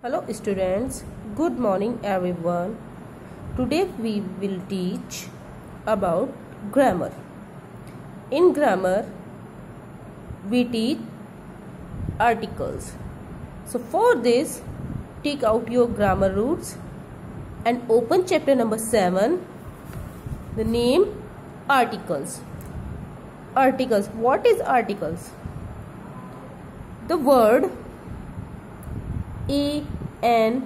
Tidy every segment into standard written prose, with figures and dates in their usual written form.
Hello students, good morning everyone. Today we will teach about grammar. In grammar we teach articles. So for this, take out your grammar roots and open chapter number 7. The name articles. Articles. What is articles? The word a, an,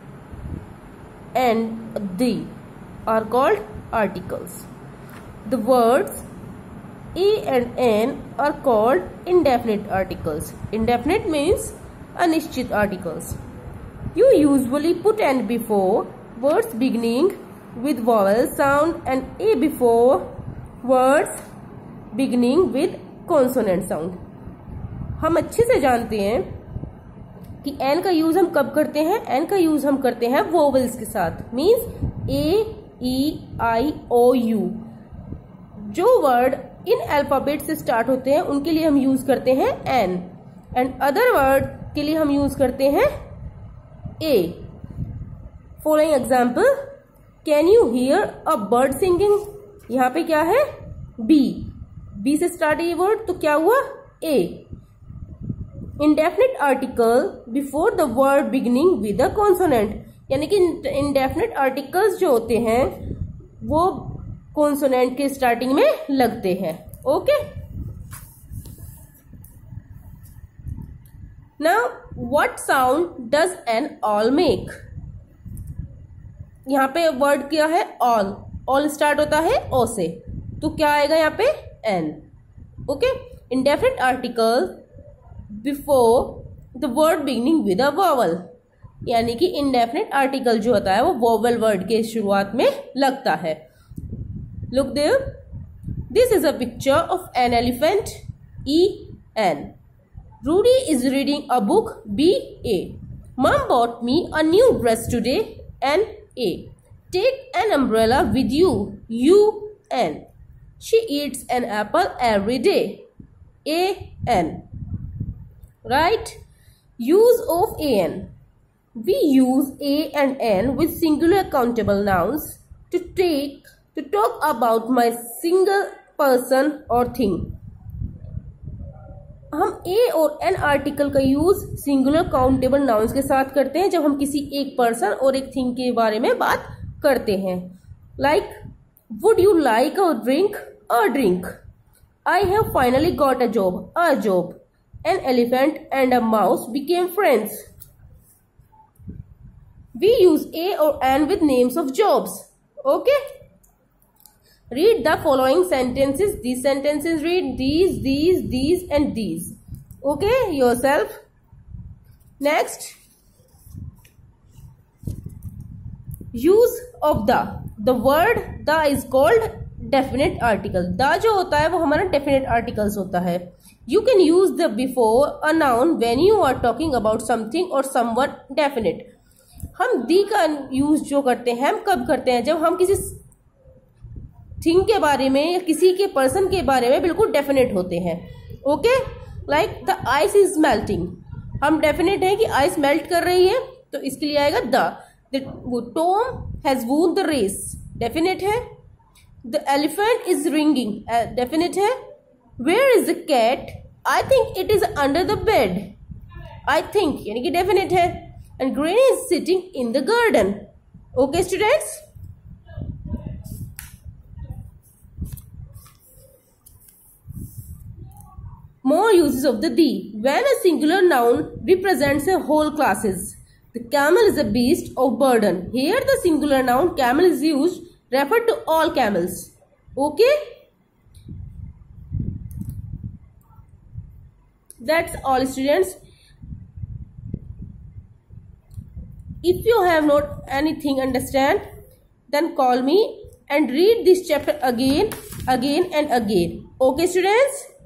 and the are called articles. The words a and an are called indefinite articles. Indefinite means अनिश्चित articles. You usually put an before words beginning with vowel sound and a before words beginning with consonant sound. हम अच्छे से जानते हैं कि N का use हम कब करते हैं. एन का यूज हम करते हैं वोवेल्स के साथ. Means A, E, I, O, U. जो वर्ड इन अल्फाबेट से स्टार्ट होते हैं उनके लिए हम यूज करते हैं एन, एंड अदर वर्ड के लिए हम यूज करते हैं A. Following example, can you hear a bird singing. यहाँ पे क्या है? बी. बी से स्टार्ट ये वर्ड, तो क्या हुआ? A. Indefinite article before the word beginning with a consonant. यानी कि इंडेफिनिट आर्टिकल्स जो होते हैं वो कॉन्सोनेंट के स्टार्टिंग में लगते हैं. Okay. Now what sound does an all make. यहाँ पे वर्ड क्या है? ऑल. ऑल स्टार्ट होता है ओ से, तो क्या आएगा यहाँ पे? An. Okay. Indefinite article before the word beginning with a vowel. यानी कि इंडेफिनिट आर्टिकल जो होता है वो वॉवल वर्ड के शुरुआत में लगता है. Look there, this is a picture of an elephant. E N. Rudy is reading a book. B A. Mum bought me a new dress today. N A. Take an umbrella with you. U N. She eats an apple every day. A N. Right? Use of an. We use a and an with singular countable nouns to talk about my single person or thing. हम a और n article का use singular countable nouns के साथ करते हैं जब हम किसी एक पर्सन और एक थिंग के बारे में बात करते हैं. Like, would you like a drink? A drink. I have finally got a job. A job. An elephant and a mouse became friends. We use a or an with names of jobs. Okay. Read the following sentences. These sentences read these, and these. Okay, yourself. Next. Use of the. The word the is called definite article. The जो होता है वो हमारा definite articles होता है. You can use the before a noun when you are talking about something or someone definite. हम the का use जो करते हैं हम कब करते हैं? जब हम किसी थिंग के बारे में या किसी के पर्सन के बारे में बिल्कुल डेफिनेट होते हैं. Okay. Like the ice is melting. हम डेफिनेट है कि आइस मेल्ट कर रही है, तो इसके लिए आएगा the. Tom has won the race. Definite है. The elephant is ringing. Definite है. Where is the cat? I think it is under the bed. I think यानी कि definite है. And Granny is sitting in the garden. Okay, students? More uses of the the. When a singular noun represents a whole classes. The camel is a beast of burden. Here the singular noun camel is used, refer to all camels. Okay? That's all, students. If you have not anything understand, then call me and read this chapter again and again. Okay, students?